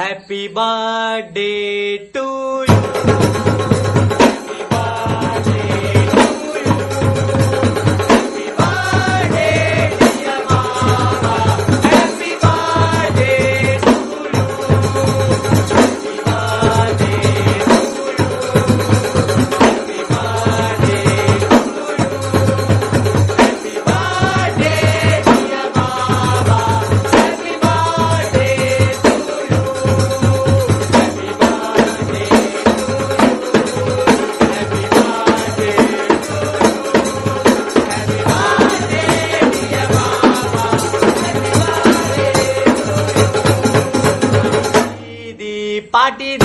Happy birthday to you. Happy birthday to you. Happy birthday dear mama. Happy birthday to you. Happy birthday to you. Happy birthday to you. Happy birthday dear mama. Happy birthday to you. Party